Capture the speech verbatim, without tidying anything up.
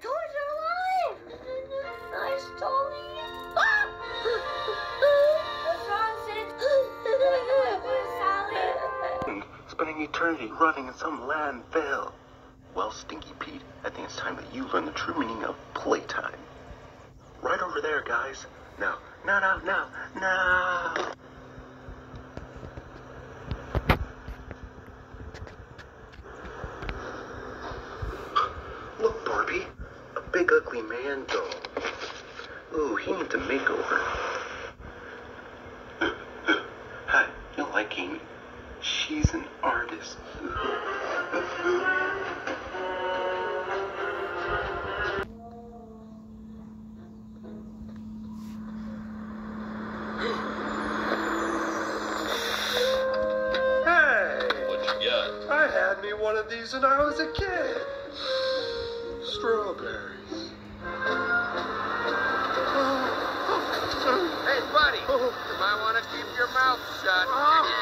toys are alive! I stole you. Ah! What's wrong, Sid? Sally? Spending eternity rotting in some landfill. Well, Stinky Pete, I think it's time that you learn the true meaning of playtime. Right over there, guys. Now, now, now, now, now. Look, Barbie. A big ugly man doll. Ooh, he needs a makeover. Hi, you like Amy? She's an artist. I had me one of these when I was a kid. Strawberries. Hey, buddy, you might want to keep your mouth shut.